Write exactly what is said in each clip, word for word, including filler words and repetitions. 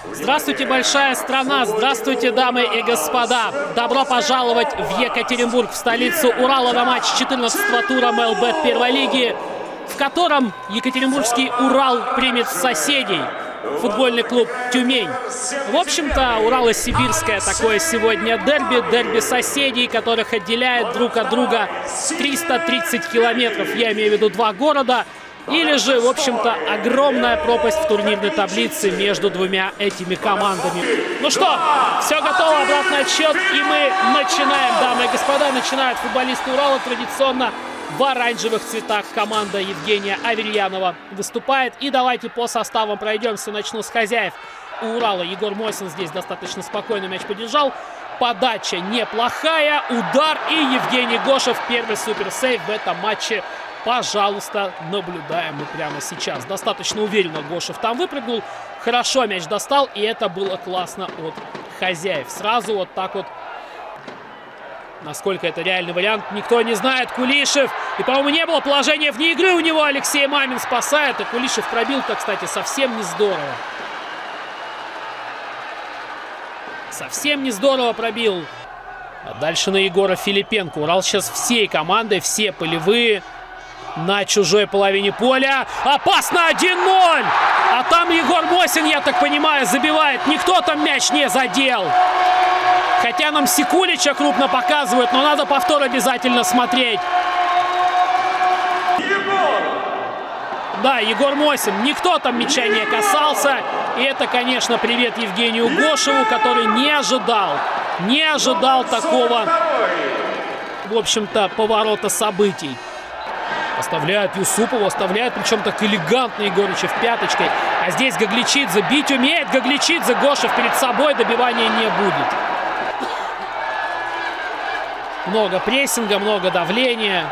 Здравствуйте, большая страна! Здравствуйте, дамы и господа! Добро пожаловать в Екатеринбург, в столицу Урала, на матч четырнадцатого тура МЛБ первой лиги, в котором екатеринбургский Урал примет соседей, футбольный клуб «Тюмень». В общем-то, Урало-Сибирское такое сегодня дерби, дерби соседей, которых отделяет друг от друга триста тридцать километров, я имею в виду два города. Или же, в общем-то, огромная пропасть в турнирной таблице между двумя этими командами. Ну что, все готово, обратный отсчет, и мы начинаем, дамы и господа. Начинают футболисты Урала традиционно в оранжевых цветах. Команда Евгения Аверьянова выступает. И давайте по составам пройдемся. Начну с хозяев у Урала. Егор Мосин здесь достаточно спокойно мяч подержал. Подача неплохая, удар, и Евгений Гошев, первый суперсейв в этом матче. Пожалуйста, наблюдаем мы прямо сейчас. Достаточно уверенно Гошев там выпрыгнул. Хорошо мяч достал, и это было классно от хозяев. Сразу вот так вот. Насколько это реальный вариант, никто не знает. Кулишев. И, по-моему, не было положения вне игры у него. Алексей Мамин спасает. И Кулишев пробил-то, кстати, совсем не здорово. Совсем не здорово пробил. А дальше на Егора Филипенко. Урал сейчас всей командой, все полевые. На чужой половине поля. Опасно, один ноль. А там Егор Мосин, я так понимаю, забивает. Никто там мяч не задел. Хотя нам Секулича крупно показывают, но надо повтор обязательно смотреть. Да, Егор Мосин. Никто там мяча не касался. И это, конечно, привет Евгению Гошеву, который не ожидал. Не ожидал такого, в общем-то, поворота событий. Оставляют Юсупова, оставляют, причем так элегантно Егорычев пяточкой. А здесь Гагличидзе бить умеет. Гагличидзе, Гошев перед собой, добивания не будет. Много прессинга, много давления.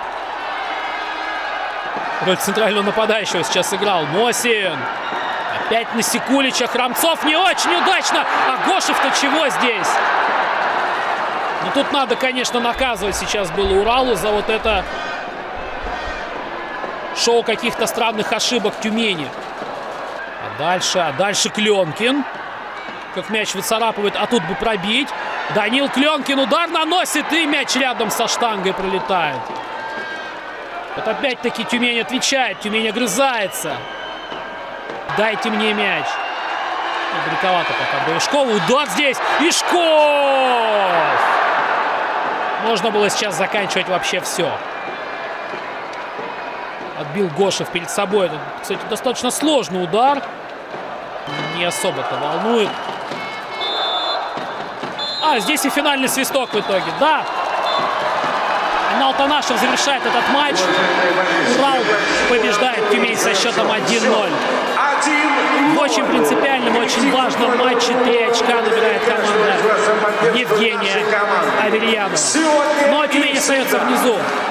Роль центрального нападающего сейчас сыграл Мосин. Опять на Секулича. Храмцов не очень удачно. А Гошев-то чего здесь? Ну тут надо, конечно, наказывать сейчас было Уралу за вот это шоу каких-то странных ошибок Тюмени. А дальше, а дальше Кленкин. Как мяч выцарапывает, а тут бы пробить. Данил Кленкин удар наносит, и мяч рядом со штангой пролетает. Вот опять-таки Тюмень отвечает, Тюмень огрызается. Дайте мне мяч. Далековато пока до Ишкова. Удар здесь. Ишков! Можно было сейчас заканчивать вообще все. Отбил Гошев перед собой. Это, кстати, достаточно сложный удар. Не особо-то волнует. А, здесь и финальный свисток в итоге. Да. Инал Танашев завершает этот матч. Урал побеждает Тюмень со счетом один ноль. В очень принципиальном, очень важном матче три очка набирает команда Евгения Аверьянова. Но Тюмень остается внизу.